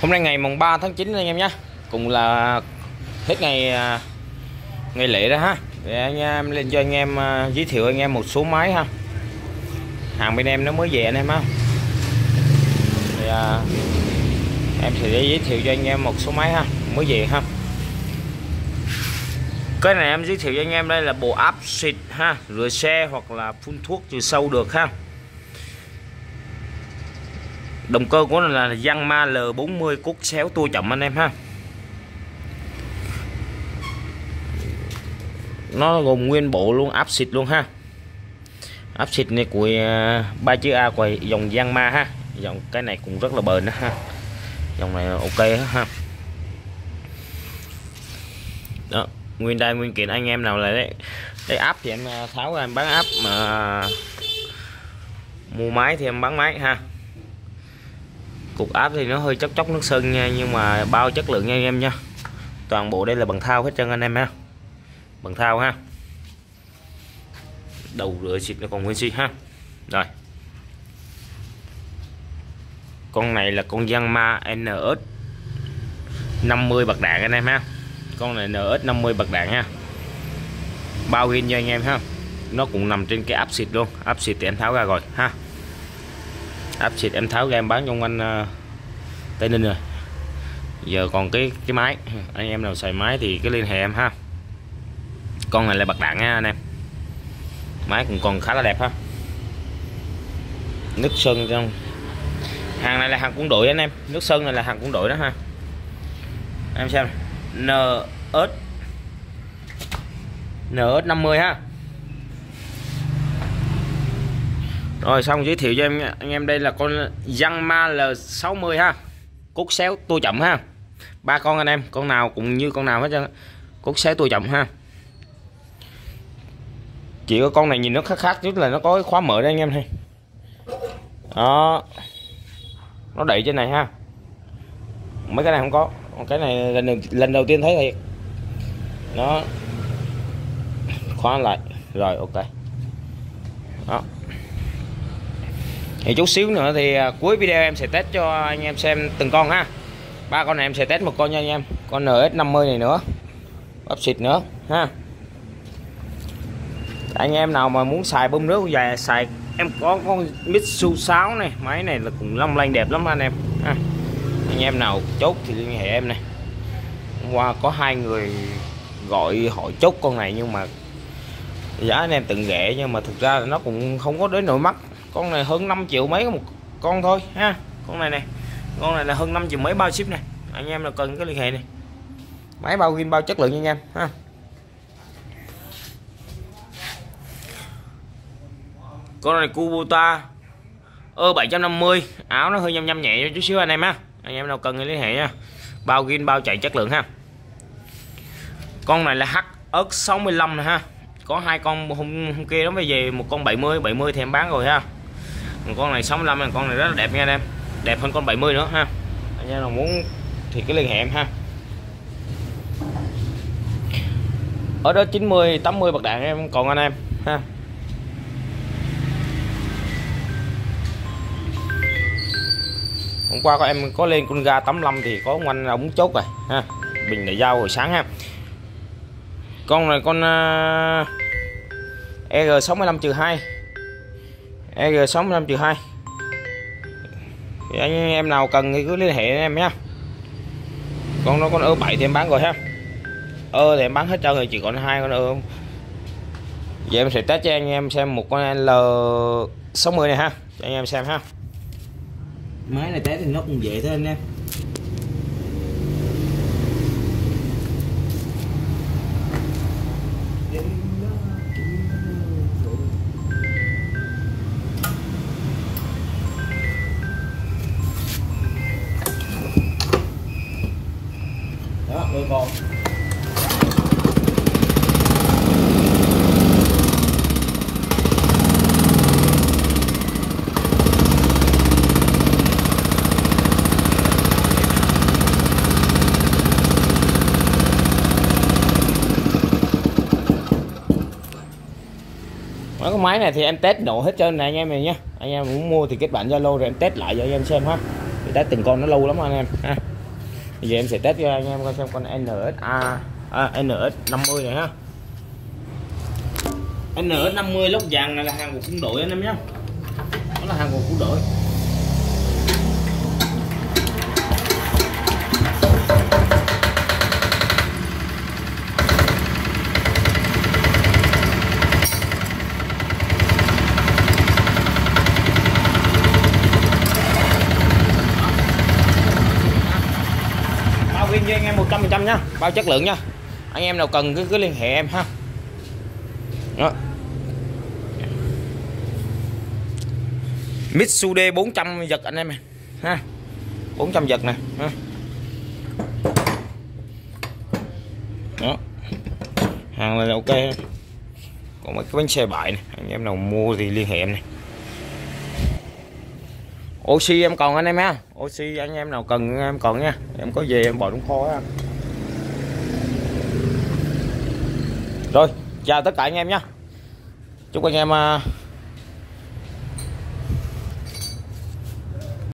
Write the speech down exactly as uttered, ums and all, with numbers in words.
Hôm nay ngày mùng ba tháng chín anh em nhé, cùng là hết ngày ngày lễ đó ha. Để anh em lên cho anh em giới thiệu anh em một số máy ha. Hàng bên em nó mới về anh em ha. Thì, à, em sẽ giới thiệu cho anh em một số máy ha, mới về ha. Cái này em giới thiệu cho anh em đây là bộ áp xịt ha, rửa xe hoặc là phun thuốc trừ sâu được ha. Động cơ của nó là Yanmar L bốn mươi cốt xéo tua chậm anh em ha. Nó gồm nguyên bộ luôn, áp xịt luôn ha. Áp xịt này của ba chữ A của dòng Yanmar ha. Dòng cái này cũng rất là bền đó ha. Dòng này ok ha. Đó, nguyên đai nguyên kiện anh em nào là đấy. Đây áp thì em tháo ra em bán áp, mà mua máy thì em bán máy ha. Cục áp thì nó hơi chóc chóc nước sơn nha, nhưng mà bao chất lượng nha anh em nha. Toàn bộ đây là bằng thau hết trơn anh em ha. Bằng thau ha. Đầu rửa xịt nó còn nguyên xi ha. Rồi. Con này là con Yanmar N S năm mươi bạc đạn anh em ha. Con này N S năm mươi bạc đạn ha. Bao pin cho anh em ha. Nó cũng nằm trên cái áp xịt luôn. Áp xịt thì em tháo ra rồi ha. Áp xịt em tháo ra em bán trong anh uh, Tây Ninh rồi. Giờ còn cái cái máy, anh em nào xài máy thì cái liên hệ em ha. Con này là bạc đạn nha anh em. Máy cũng còn khá là đẹp ha. Nước sơn trong hàng này là hàng quân đội anh em. Nước sơn này là hàng quân đội đó ha. Em xem N S N S năm mươi ha. Rồi xong giới thiệu cho em anh em, đây là con Yanmar L sáu mươi ha. Cốt xéo tua chậm ha. Ba con anh em, con nào cũng như con nào hết trơn. Cốt xéo tua chậm ha. Chỉ có con này nhìn nó khác khác chút là nó có cái khóa mở đây anh em thấy. Đó. Nó đậy trên này ha. Mấy cái này không có. Cái này lần đầu, lần đầu tiên thấy thiệt. Nó khóa lại. Rồi ok. Đó. Thì chút xíu nữa thì cuối video em sẽ test cho anh em xem từng con ha. Ba con này em sẽ test một con nha anh em. Con N S năm mươi này nữa, áp xịt nữa ha. Anh em nào mà muốn xài bơm nước dài xài, em có con Mitsu sáu này, máy này là cũng long lanh đẹp lắm anh em ha. Anh em nào chốt thì liên hệ em này. Hôm qua có hai người gọi hỏi chốt con này, nhưng mà giá anh em từng ghệ, nhưng mà thực ra là nó cũng không có đến nỗi mắc. Con này hơn năm triệu mấy một con thôi ha. Con này này, con này là hơn năm triệu mấy bao ship này. Anh em nào cần cái liên hệ này. Máy bao pin bao chất lượng nha anh em ha. Con này Kubota ơ bảy trăm năm mươi, áo nó hơi nhăm nhăm nhẹ chút xíu anh em ha. Anh em nào cần thì liên hệ nha. Bao pin bao chạy chất lượng ha. Con này là H S sáu mươi lăm này ha. Có hai con hôm, hôm kia nó mới về, một con bảy mươi, bảy mươi thì em bán rồi ha. Con này sáu mươi lăm này, con này rất là đẹp nha anh em. Đẹp hơn con bảy mươi nữa ha. Anh em nào muốn thì cái liên hệ em ha. Ở đó chín mươi, tám mươi bạc đạn em còn anh em ha. Hôm qua có em có lên con ga tám mươi lăm thì có ông anh ống chốt rồi ha. Bình để giao hồi sáng ha. Con này con uh, E G sáu mươi lăm trừ hai, E G sáu mươi lăm trừ hai. Thì anh em nào cần thì cứ liên hệ em nhé. Con nó con ơ bảy thì em bán rồi ha. Ơ thì em bán hết trơn rồi, chỉ còn hai con ơ. Giờ em sẽ test cho anh em xem một con L sáu mươi này ha, cho anh em xem ha. Máy này test thì nó cũng dễ thôi anh em. Đó, đôi con. Mấy cái máy này thì em test độ hết trơn này anh em này nhé. Anh em muốn mua thì kết bạn Zalo rồi em test lại cho anh em xem ha. Thì test từng con nó lâu lắm anh em ha. Bây giờ em sẽ test cho anh em coi xem con en ét a à, en ét năm mươi này ha. en ét năm mươi lốc vàng này là hàng của quân đội anh em nhé, đó là hàng của quân đội. Bao viên cho anh em một trăm phần trăm nhá, bao chất lượng nha. Anh em nào cần cứ cứ liên hệ em ha. Đó. Mitsude bốn trăm giật anh em ha, bốn trăm giật nè ha. Đó, hàng này là ok. Còn mấy cái bánh xe bại này, anh em nào mua thì liên hệ em này. Oxy em còn anh em ha, oxy anh em nào cần em còn nha, em có về em bỏ trong kho ha. Rồi chào tất cả anh em nha, chúc anh em